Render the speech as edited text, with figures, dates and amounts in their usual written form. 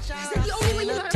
Is that the only way you know how to